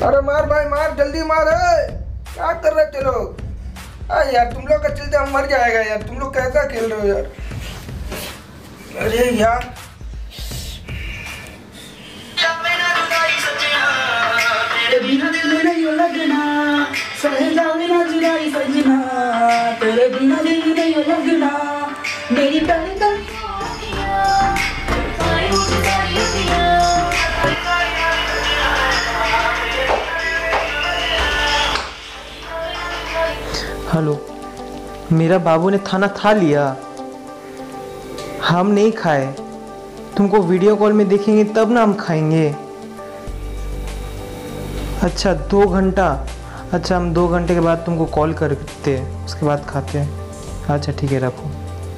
अरे मार भाई मार, जल्दी मार। क्या कर रहे थे लोग? यार तुम लोग का चलते हम मर जाएगा यार। तुम लोग कैसा खेल रहे हो यार? अरे यार तेरे बिना दिल नहीं लगना, सहजा बिना जुदाई सजना, तेरे बिना दिल नहीं लगना, मेरी धड़कन। हेलो, मेरा बाबू ने खाना खा लिया, हम नहीं खाए। तुमको वीडियो कॉल में देखेंगे तब ना हम खाएंगे। अच्छा 2 घंटा, अच्छा हम 2 घंटे के बाद तुमको कॉल करते हैं, उसके बाद खाते हैं। अच्छा ठीक है, रखो।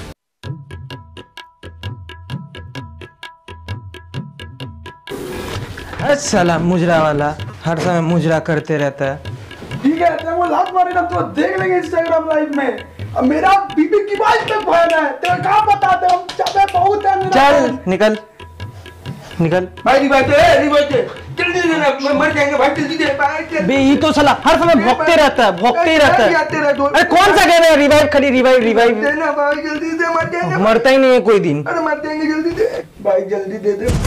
अच्छा मुजरा वाला हर समय मुजरा करते रहता है। ठीक है, वो लात मारेगा तो देख लेंगे इंस्टाग्राम लाइव में। अब मेरा बीबी की बात तक फैन है, तेरा काम बताते हम चाहे बहुत है मेरा। चल निकल निकल भाई, जल्दी देना, मर जाएंगे भाई, जल्दी दे भाई। बे ये तो साला हर समय भौंकते रहता है, भौंकते ही रहता है। अरे कौन सा गेम है? रिवाइव खाली रिवाइव देना भाई, जल्दी दे, मर जाएंगे। मरता ही नहीं है कोई दिन। अरे मर जाएंगे, जल्दी दे भाई, जल्दी दे दे।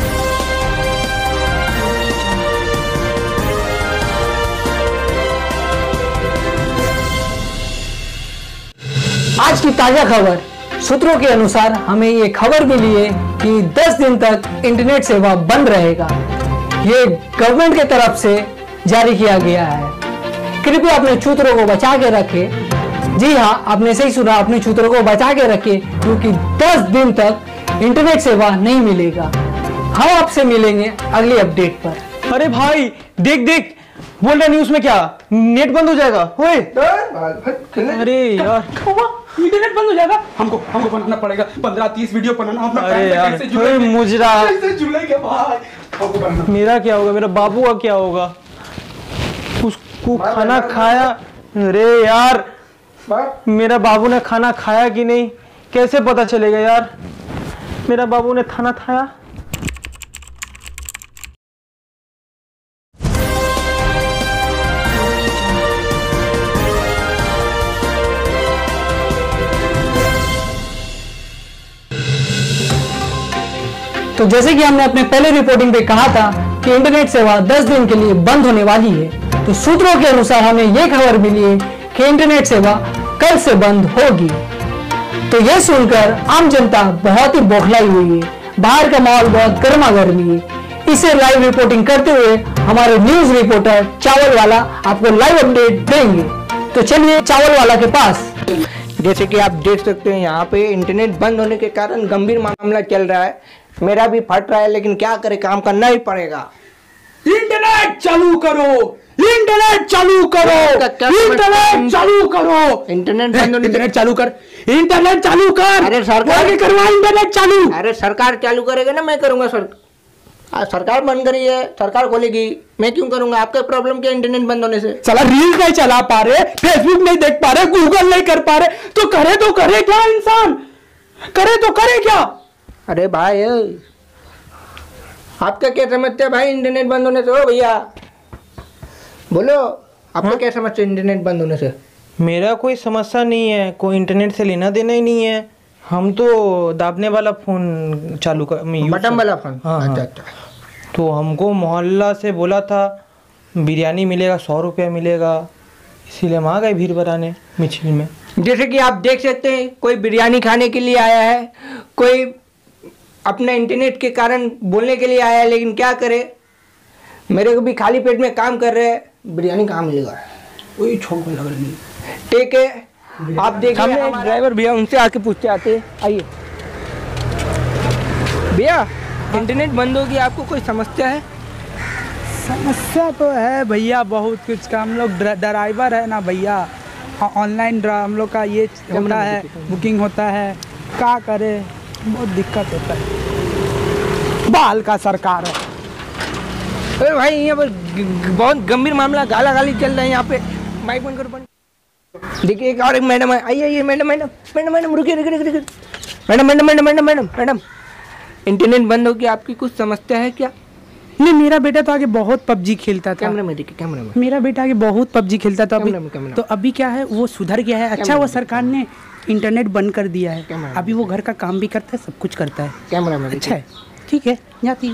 आज की ताजा खबर, सूत्रों के अनुसार हमें ये खबर मिली है कि 10 दिन तक इंटरनेट सेवा बंद रहेगा। ये गवर्नमेंट के तरफ से जारी किया गया है। कृपया अपने सूत्रों को बचा के रखें। जी हाँ, आपने सही सुना, अपने सूत्रों को बचा के रखें, क्योंकि 10 दिन तक इंटरनेट सेवा नहीं मिलेगा। हम आपसे मिलेंगे अगली अपडेट पर। अरे भाई देख बोल रहा न्यूज में, क्या नेट बंद हो जाएगा? ओए अरे यार, इंटरनेट बंद हो जाएगा। हमको बनाना पड़ेगा 15-30 वीडियो बनाना। अरे यार मुजरा, जुड़ेंगे भाई। मेरा क्या होगा? मेरा बाबू का क्या होगा? उसको खाना खाया? अरे यार मेरा बाबू ने खाना खाया कि नहीं कैसे पता चलेगा यार? मेरा बाबू ने खाना खाया? तो जैसे कि हमने अपने पहले रिपोर्टिंग पे कहा था कि इंटरनेट सेवा 10 दिन के लिए बंद होने वाली है, तो सूत्रों के अनुसार हमें यह खबर मिली है कि इंटरनेट सेवा कल से बंद होगी। तो यह सुनकर आम जनता बहुत ही बौखलाई हुई है। बाहर का माहौल बहुत गर्मा गर्मी है। इसे लाइव रिपोर्टिंग करते हुए हमारे न्यूज रिपोर्टर चावल वाला आपको लाइव अपडेट देंगे। तो चलिए चावल वाला के पास। जैसे कि आप देख सकते हैं यहाँ पे इंटरनेट बंद होने के कारण गंभीर मामला चल रहा है। मेरा भी फट रहा है, लेकिन क्या करें, काम करना ही पड़ेगा। इंटरनेट चालू करो, इंटरनेट चालू करो, इंटरनेट चालू करो। इंटरनेट बंद होने, इंटरनेट चालू कर, इंटरनेट चालू कर। अरे सरकार करवा इंटरनेट चालू। अरे सरकार चालू करेगा ना, मैं करूंगा। सरकार बंद करी है, सरकार खोलेगी, मैं क्यों करूंगा? आपका प्रॉब्लम क्या इंटरनेट बंद होने से? साला रील नहीं चला पा रहे, फेसबुक नहीं देख पा रहे, गूगल नहीं कर पा रहे, तो करे क्या इंसान? करे क्या? अरे भाई आपका क्या समझते हैं भाई इंटरनेट बंद होने से? हो भैया बोलो, आपका क्या समझते हैं इंटरनेट बंद होने से? मेरा कोई समस्या नहीं है, कोई इंटरनेट से लेना देना ही नहीं है। हम तो दाबने वाला फोन चालू कर, बटन वाला फोन। हाँ, अच्छा हाँ। अच्छा। तो हमको मोहल्ला से बोला था बिरयानी मिलेगा, 100 रुपया मिलेगा, इसीलिए हम आ गए भीड़ बनाने मिছিল में। जैसे कि आप देख सकते हैं, कोई बिरयानी खाने के लिए आया है, कोई अपने इंटरनेट के कारण बोलने के लिए आया है, लेकिन क्या करे, मेरे को भी खाली पेट में काम कर रहे हैं, बिरयानी कहाँ मिलेगा? वही छोंक लग रही है। ठीक है, आप देखिए ड्राइवर भैया, उनसे आके पूछते आते। आइए भैया, इंटरनेट बंद होगी, आपको कोई समस्या है? समस्या तो है भैया, बहुत कुछ का। हम लोग ड्राइवर है ना भैया, ऑनलाइन हम लोग का ये होता है, बुकिंग होता है, क्या करे, बहुत दिक्कत होता है। बाल का सरकार है। अरे भाई यहाँ पर बहुत गंभीर मामला, गाला गाली चल रहा है यहाँ पे। माइक बंद करो, बंद। देखिए एक और एक मैडम है, आइए मैडम रुकिए मैडम इंटरनेट बंद हो गया, आपकी कुछ समस्या है क्या? नहीं, मेरा बेटा तो आगे बहुत पबजी खेलता था। कैमरा में देखिए, कैमरा में। मेरा बेटा आगे बहुत पबजी खेलता था। कैमरा में, कैमरा में। तो अभी क्या है, वो सुधर गया है। अच्छा, वो सरकार ने इंटरनेट बंद कर दिया है। अभी वो घर का काम भी करता है, सब कुछ करता है। कैमरा में अच्छा है, ठीक है, जाती।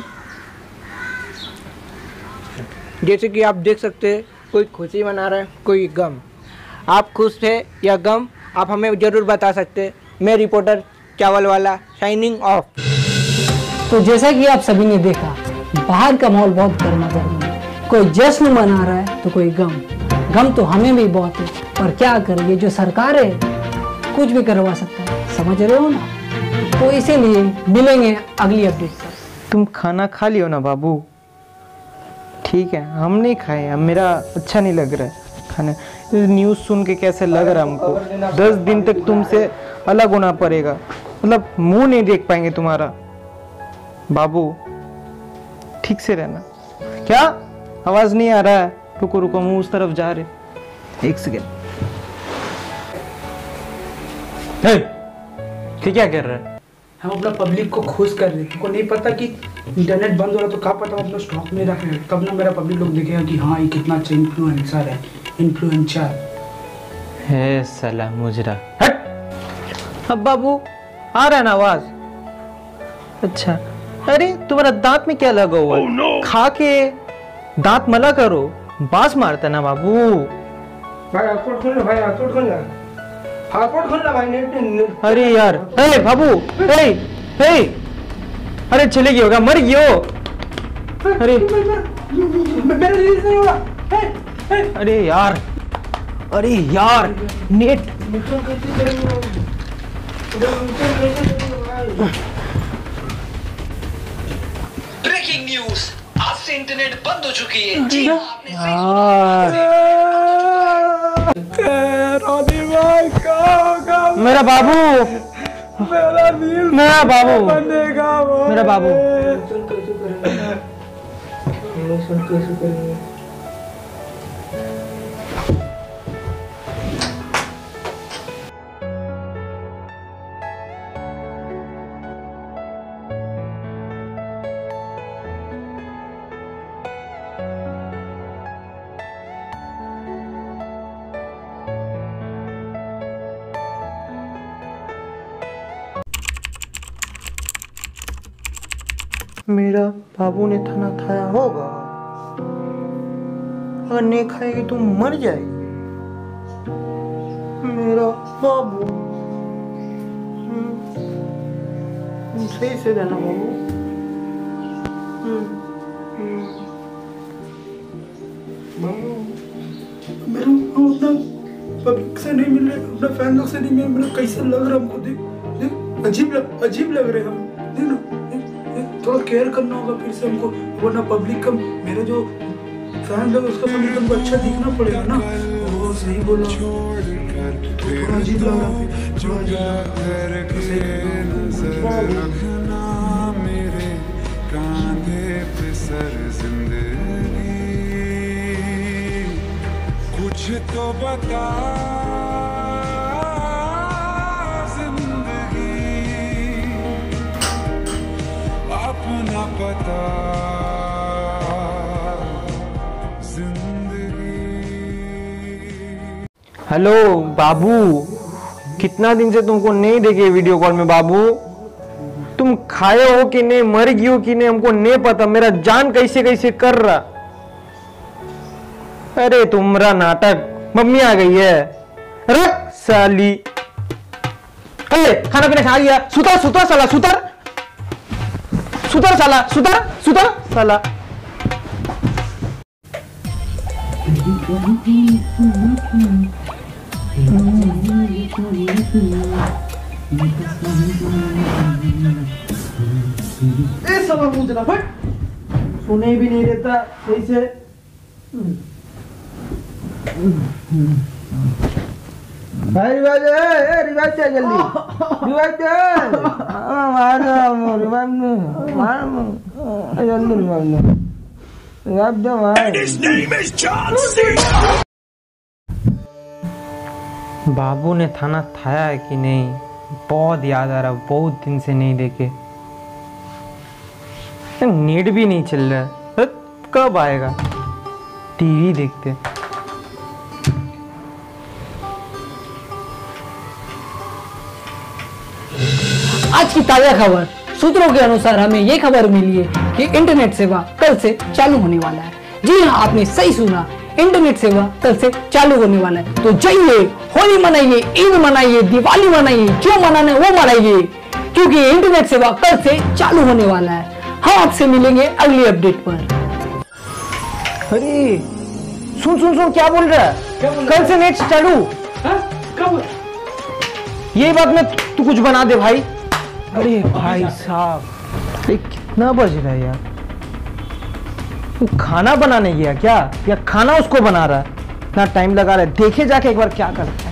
जैसे कि आप देख सकते हैं, कोई खुशी मना रहा है, कोई गम। आप खुश थे या गम, आप हमें ज़रूर बता सकते हैं। मैं रिपोर्टर चावल वाला साइनिंग ऑफ। तो जैसा कि आप सभी ने देखा, बाहर का माहौल बहुत गर्मा गर्म है। कोई जश्न मना रहा है तो कोई गम तो हमें भी बहुत है। पर क्या करें, ये जो सरकार है कुछ भी करवा सकता है, समझ रहे हो ना। तो इसीलिए मिलेंगे अगली अपडेट पर। तुम खाना खा लियो ना बाबू। ठीक है, हम नहीं खाए, अब मेरा अच्छा नहीं लग रहा है खाना। न्यूज़ सुन के कैसे लग रहा है हमको। 10 दिन तक तुमसे अलग होना पड़ेगा, मतलब मुंह नहीं देख पाएंगे तुम्हारा। बाबू ठीक से रहना। क्या आवाज नहीं आ रहा है? रुको रुको, मुंह उस तरफ जा रहे। 1 सेकेंड। ठीक क्या कर रहा है? हम अपना पब्लिक को खुश कर रहे हैं। उनको नहीं पता कि इंटरनेट बंद हो रहा, तो क्या पता अपना स्टॉक में रखे, तब ना मेरा पब्लिक लोग देखेगा कि हाँ ये कितना अच्छा इन्फ्लुएंसर है, इन्फ्लुएंसर है साला मुजरा। हट। अब बाबू आ रहा है ना आवाज? अच्छा, अरे तुम्हारा दांत में क्या लगा हुआ है? खा के दांत मला करो, बास मारता ना बाबू। भाई हॉटस्पॉट खोल ना, भाई हॉटस्पॉट खोल ना, हॉटस्पॉट खोल ना भाई। नेट अरे यार, ए बाबू, ए ए, अरे चले गया होगा, मर गया हो। अरे मेरा रिलीज नहीं होगा। अरे यार, अरे यार, नेट। ब्रेकिंग न्यूज, आज से इंटरनेट बंद हो चुकी है। जी हाँ, आपने सही मेरा बाबू, मेरा बाबू, मेरा बाबू। मेरा बाबू ने खाना खाया होगा, अगर नहीं खाएगी तो मर जाएगी। मेरा बाबू, सही से रहना बाबू। मेरा अपना पब्लिक से नहीं मिल रहे, अपना फैन लोग से नहीं मिल रहा। कैसे लग रहा हमको, देख देख, अजीब लग रहे हम। देख ना, थोड़ा केयर करना होगा फिर से हमको, वरना पब्लिक का, मेरा जो फैन लोग उसका पब्लिक हमको अच्छा दिखना पड़ेगा ना। वो सही बोला, थोड़ा अजीब लग रहा मेरे कांधे पे सर जिंदगी, कुछ तो बता जिंदगी, अपना पता जिंदगी। हेलो बाबू, कितना दिन से तुमको नहीं देखे वीडियो कॉल में बाबू। तुम खाए हो कि नहीं, मर गई हो कि नहीं, हमको नहीं पता। मेरा जान कैसे कैसे कर रहा। अरे तुम्हारा नाटक, मम्मी आ गई है। अरे साली, अरे खाना पीना खा लिया? सुतर सुतर साला, सुतर सुतर साला, सुतर सुतर साला। सुने भी नहीं देता सही से। भाई रिवाज है, रिवाज दे जल्दी, रिवाज दे। मार रिवाज में, मार जल्दी रिवाज में, रिवाज दे भाई। बाबू ने खाना खाया है कि नहीं, बहुत याद आ रहा, बहुत दिन से नहीं देखे। नेट भी नहीं चल रहा है। कब आएगा? टीवी देखते। आज की ताजा खबर, सूत्रों के अनुसार हमें ये खबर मिली है कि इंटरनेट सेवा कल से चालू होने वाला है। जी हाँ, आपने सही सुना, इंटरनेट सेवा कल से चालू होने वाला है। तो जाइए, होली मनाइए, ईद मनाइए, दिवाली मनाइए, जो मनाना है वो मनाइए, क्योंकि इंटरनेट सेवा कल से चालू होने वाला है। हम आपसे मिलेंगे अगली अपडेट पर। अरे सुन सुन सुन, क्या बोल रहा है? कल से नेट चालू? कब? यही बात में तू कुछ बना दे भाई। अरे भाई साहब, ये कितना बज रहा है यार? तू खाना बनाने गया क्या, या खाना उसको बना रहा है? इतना टाइम लगा रहा है, देखे जाके एक बार क्या करता है।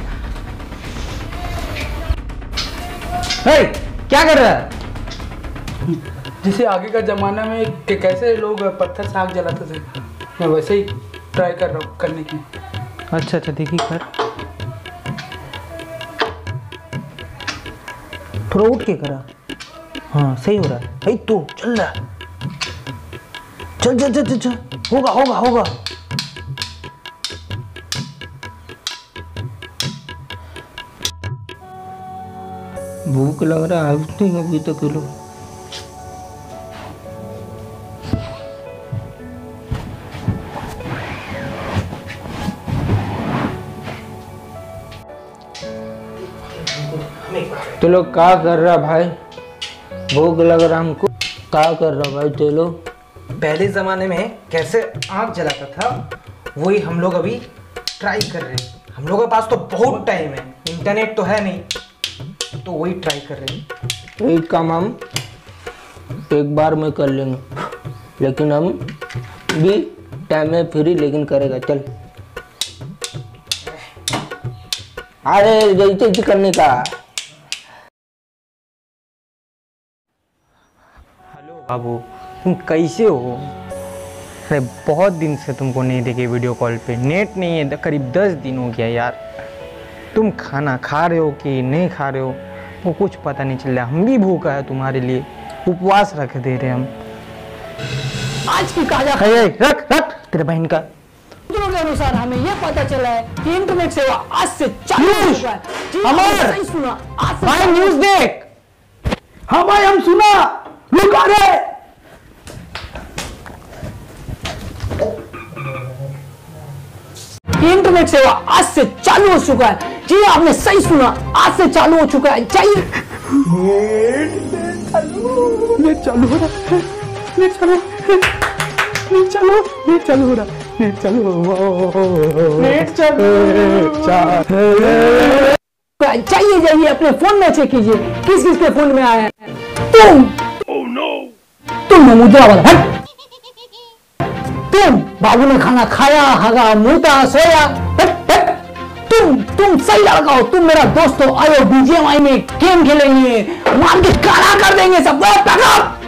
हे, क्या कर रहा है? जैसे आगे का जमाना में कैसे लोग पत्थर से आग जलाते थे, मैं वैसे ही ट्राई कर रहा हूँ करने की। अच्छा अच्छा, देखिए कर। थोड़ा उठ के करा। हाँ सही हो रहा है भाई, तो चल रहा है। चल चल चल चल चल, होगा होगा होगा। भूख लग रहा है अभी तक लो। तो लोग क्या कर रहा भाई? भूख लग रहा हमको, क्या कर रहा भाई? तो लोग पहले जमाने में कैसे आग जलाता था, वही हम लोग अभी ट्राई कर रहे हैं। हम लोगों के पास तो बहुत टाइम है, इंटरनेट तो है नहीं, तो वही ट्राई कर रहे हैं। एक काम हम एक बार में कर लेंगे, लेकिन हम भी टाइम में फ्री लेकिन करेगा। चल, अरे जल्दी करने का। बाबू, तुम कैसे हो? अरे बहुत दिन से तुमको नहीं देखे वीडियो कॉल पे, नेट नहीं है, करीब 10 दिन हो गया यार। तुम खाना खा रहे हो कि नहीं खा रहे हो वो कुछ पता नहीं चल रहा। हम भी भूखा है तुम्हारे लिए, उपवास रख दे रहे हम। आज की ताजा रख रख तेरे बहन का। सूत्रों के अनुसार हमें यह पता चला है कि इंटरनेट सेवा आज से चालू हो चुका है। जी, अमर! सही सुना, आज से भाई न्यूज़ देख। हाँ भाई, हम सुना, रुक आ रहे। इंटरनेट सेवा आज से चालू हो चुका है। जी आपने सही सुना, आज से चालू हो चुका है। चाहिए नेट चालू हो रहा है, नेट चालू, नेट चालू, नेट चालू हो रहा, नेट चालू, नेट चालू। चाहिए जाइए अपने फोन में चेक कीजिए किस किस के फोन में आया है। तुम मुद्रा वाला हट। तुम बाबू ने खाना खाया, हगा, मुता, सोया। हट हट। तुम सही लड़का हो, तुम मेरा दोस्त हो। आयो बीजीएमआई में गेम खेलेंगे, मार के काला कर देंगे सब।